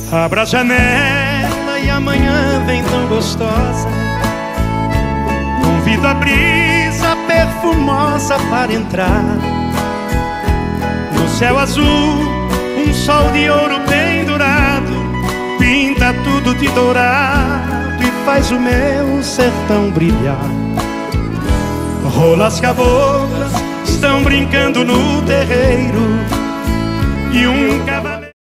Abra a janela e amanhã vem tão gostosa. Convido a brisa perfumosa para entrar. No céu azul, um sol de ouro pendurado pinta tudo de dourado e faz o meu sertão brilhar. Rolas caboclas estão brincando no terreiro e um cavalo